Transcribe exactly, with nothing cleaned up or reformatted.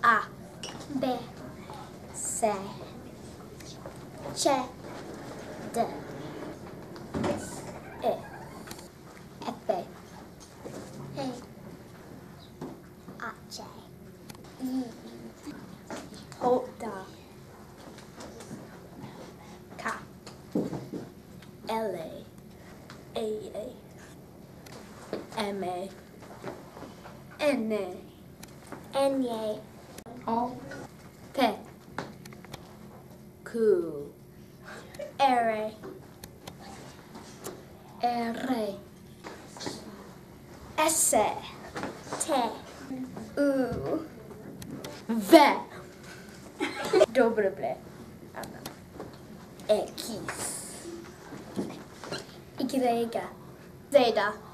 A. B. C. C. D. E. F. H. I. I. Hold down. K. L. A. A. A. M. A. N. A. N. A. O. P. Q. R. R. S. T. U. V. W. X. Y. Z.